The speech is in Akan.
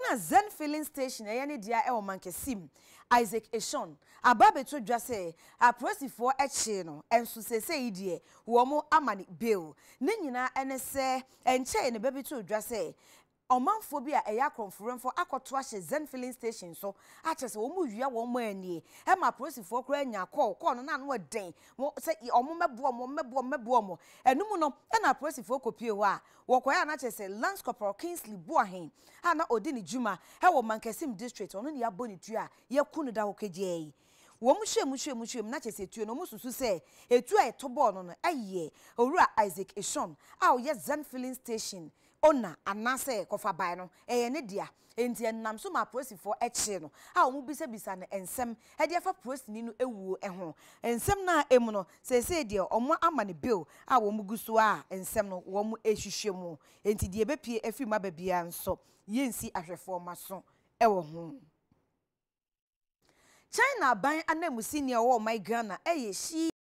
Ena Zen filling station eyane dia e wo Mankessim Isaac Eshon ababeto dwa se apresifo eche no enso sese idie wo mo amani bill ne nyina ene se enche ne bebeto dwa se omanfo bi a eya konfuremfo akoto ahye Zen filling station so achese wo mu wia wo mo ani e ma prosifo kura nya call no na no den se omo mebo mo enum no e na prosifo kopie wo a wo koya na achese Lance Corporal Kingsley Boahen ha na odi ni juma he wo Mankessim district ono ne yaboni tu a ye kunu da hokeje wo mu hwem na chese tuo no mususu se etu a etobo no no eye owura Isaac Eshon a wo ye Zen filling station ona anase kofa bai no ne dia enti enam so ma prosifo eche no a omu bisa na ensem e dia fa prosini no ewuo ho ensem na emu no se dia omo amane bill a wo mu guso a ensem no wo mu ehwehwemu enti dia bepie afi ma babia nso yensi ahwefo maso ewo ho China ban anamusi ne wo my Ghana shi